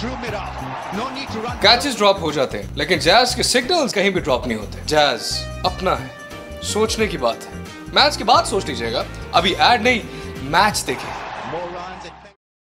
Catches drop हो जाते हैं लेकिन जैज के सिग्नल्स कहीं भी ड्रॉप नहीं होते। जैज अपना है, सोचने की बात है। मैच के बाद सोच लीजिएगा, अभी ऐड नहीं, मैच देखें।